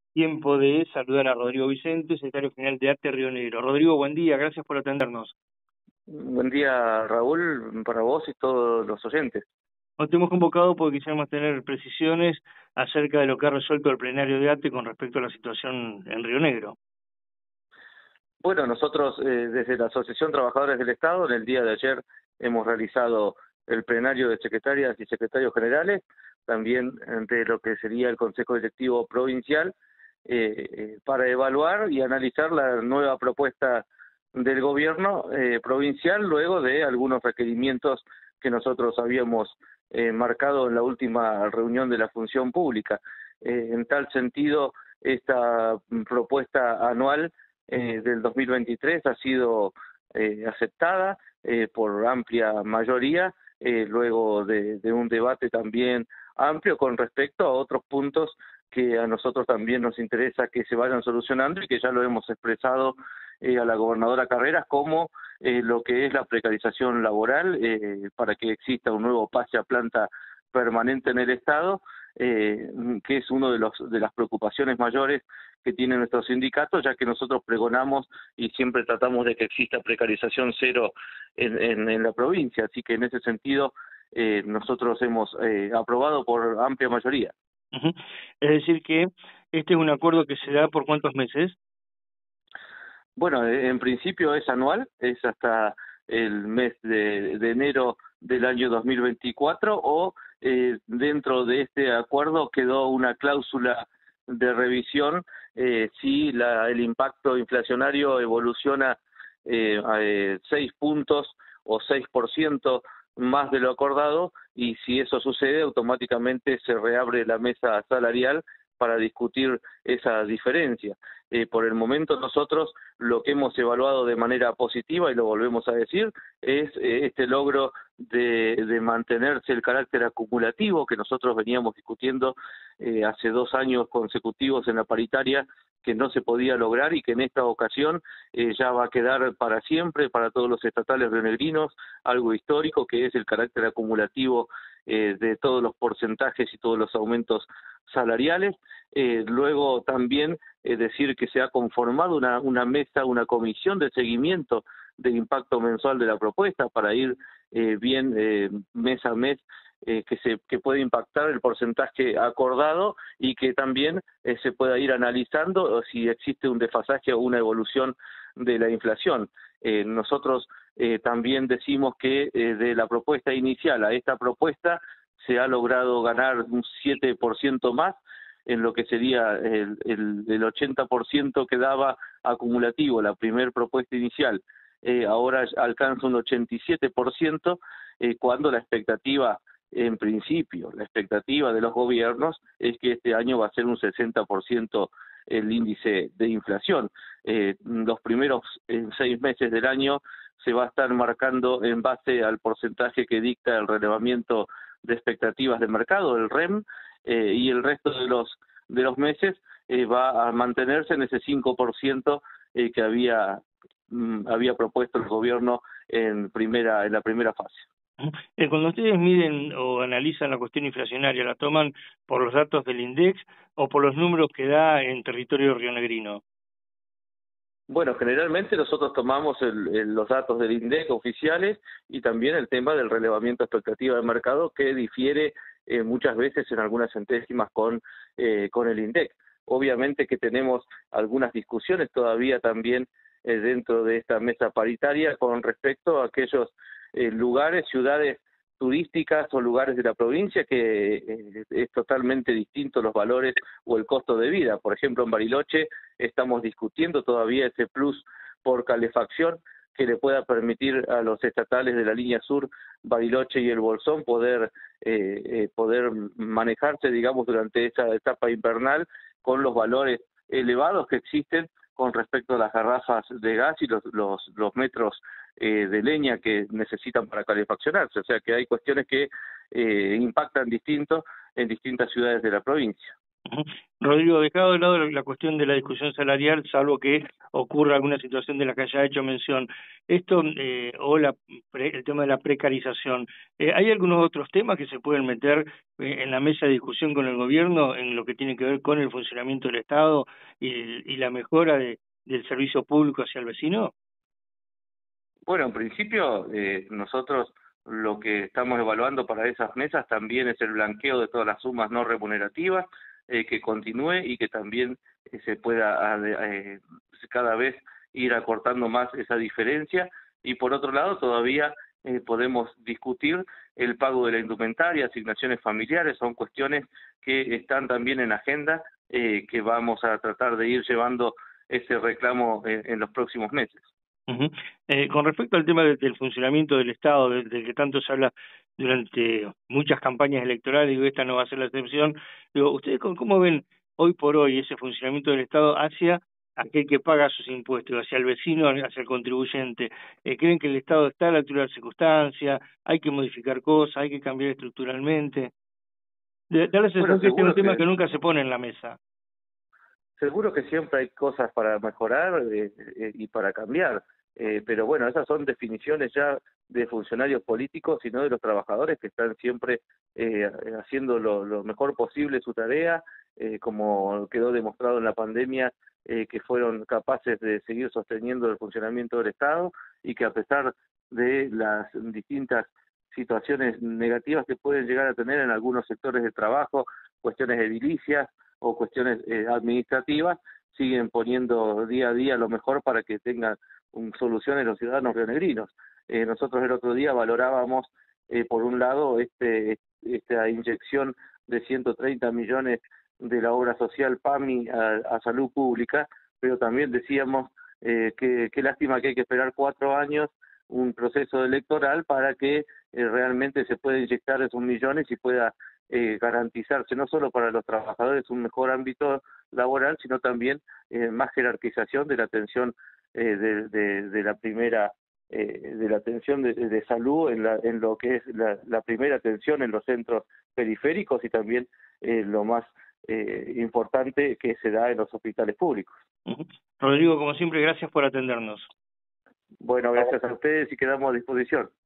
Tiempo de saludar a Rodrigo Vicente, secretario general de ATE Río Negro. Rodrigo, buen día, gracias por atendernos. Buen día, Raúl, para vos y todos los oyentes. Nos te hemos convocado porque quisiéramos tener precisiones acerca de lo que ha resuelto el plenario de ATE con respecto a la situación en Río Negro. Bueno, nosotros desde la Asociación Trabajadores del Estado, en el día de ayer hemos realizado el plenario de secretarias y secretarios generales, también de lo que sería el Consejo Directivo Provincial, para evaluar y analizar la nueva propuesta del gobierno provincial, luego de algunos requerimientos que nosotros habíamos marcado en la última reunión de la función pública. En tal sentido, esta propuesta anual del 2023 ha sido aceptada por amplia mayoría, luego de un debate también amplio con respecto a otros puntos que a nosotros también nos interesa que se vayan solucionando y que ya lo hemos expresado a la gobernadora Carreras, como lo que es la precarización laboral, para que exista un nuevo pase a planta permanente en el Estado, que es uno de las preocupaciones mayores que tiene nuestro sindicato, ya que nosotros pregonamos y siempre tratamos de que exista precarización cero en la provincia. Así que en ese sentido nosotros hemos aprobado por amplia mayoría. Es decir que este es un acuerdo que se da por ¿cuántos meses? Bueno, en principio es anual, es hasta el mes de enero del año 2024, o dentro de este acuerdo quedó una cláusula de revisión si el impacto inflacionario evoluciona a 6 puntos o 6% más de lo acordado, y si eso sucede automáticamente se reabre la mesa salarial para discutir esa diferencia. Por el momento nosotros lo que hemos evaluado de manera positiva, y lo volvemos a decir, es este logro de mantenerse el carácter acumulativo que nosotros veníamos discutiendo hace 2 años consecutivos en la paritaria, que no se podía lograr y que en esta ocasión ya va a quedar para siempre, para todos los estatales rionegrinos, algo histórico, que es el carácter acumulativo de todos los porcentajes y todos los aumentos salariales. Luego también decir que se ha conformado una mesa, una comisión de seguimiento del impacto mensual de la propuesta para ir bien mes a mes, que puede impactar el porcentaje acordado, y que también se pueda ir analizando si existe un desfasaje o una evolución de la inflación. Nosotros también decimos que de la propuesta inicial a esta propuesta se ha logrado ganar un 7% más en lo que sería el 80% que daba acumulativo la primera propuesta inicial. Ahora alcanza un 87%, cuando la expectativa, en principio, la expectativa de los gobiernos es que este año va a ser un 60% el índice de inflación. Los primeros 6 meses del año se va a estar marcando en base al porcentaje que dicta el relevamiento de expectativas de mercado, el REM, y el resto de los meses va a mantenerse en ese 5% que había propuesto el gobierno en la primera fase. Cuando ustedes miden o analizan la cuestión inflacionaria, ¿la toman por los datos del INDEX o por los números que da en territorio rionegrino? Bueno, generalmente nosotros tomamos los datos del INDEC oficiales, y también el tema del relevamiento de expectativa de mercado, que difiere muchas veces en algunas centésimas con el INDEC. Obviamente que tenemos algunas discusiones todavía también dentro de esta mesa paritaria con respecto a aquellos lugares, ciudades turísticas o lugares de la provincia que es totalmente distinto los valores o el costo de vida. Por ejemplo, en Bariloche estamos discutiendo todavía ese plus por calefacción que le pueda permitir a los estatales de la línea sur, Bariloche y el Bolsón, poder manejarse, digamos, durante esa etapa invernal con los valores elevados que existen con respecto a las garrafas de gas y los metros de leña que necesitan para calefaccionarse. O sea que hay cuestiones que impactan distinto en distintas ciudades de la provincia. Ujú. Rodrigo, dejado de lado la cuestión de la discusión salarial, salvo que ocurra alguna situación de la que haya hecho mención, esto o el tema de la precarización, ¿hay algunos otros temas que se pueden meter en la mesa de discusión con el gobierno en lo que tiene que ver con el funcionamiento del Estado y la mejora del servicio público hacia el vecino? Bueno, en principio, nosotros lo que estamos evaluando para esas mesas también es el blanqueo de todas las sumas no remunerativas, que continúe y que también se pueda cada vez ir acortando más esa diferencia. Y por otro lado, todavía podemos discutir el pago de la indumentaria, asignaciones familiares, son cuestiones que están también en agenda, que vamos a tratar de ir llevando ese reclamo en los próximos meses. Ujú. Con respecto al tema del funcionamiento del Estado, del que tanto se habla durante muchas campañas electorales, digo, esta no va a ser la excepción, digo, ¿ustedes cómo ven hoy por hoy ese funcionamiento del Estado hacia aquel que paga sus impuestos, hacia el vecino, hacia el contribuyente? ¿Creen que el Estado está a la altura de la circunstancia? ¿Hay que modificar cosas? ¿Hay que cambiar estructuralmente? Da la Bueno, sensación que este es un tema que nunca se pone en la mesa. seguro que siempre hay cosas para mejorar y para cambiar, pero bueno, esas son definiciones ya de funcionarios políticos y no de los trabajadores que están siempre haciendo lo mejor posible su tarea, como quedó demostrado en la pandemia, que fueron capaces de seguir sosteniendo el funcionamiento del Estado y que a pesar de las distintas situaciones negativas que pueden llegar a tener en algunos sectores de trabajo, cuestiones edilicias, o cuestiones administrativas, siguen poniendo día a día lo mejor para que tengan soluciones los ciudadanos rionegrinos. Nosotros el otro día valorábamos, por un lado, esta inyección de 130 millones de la obra social PAMI a salud pública, pero también decíamos qué lástima que hay que esperar 4 años un proceso electoral para que realmente se pueda inyectar esos millones y pueda garantizarse no solo para los trabajadores un mejor ámbito laboral, sino también más jerarquización de la atención de la primera de la atención de salud en lo que es la primera atención en los centros periféricos y también lo más importante que se da en los hospitales públicos. Ujú. Rodrigo, como siempre, gracias por atendernos. Bueno, gracias a ustedes y quedamos a disposición.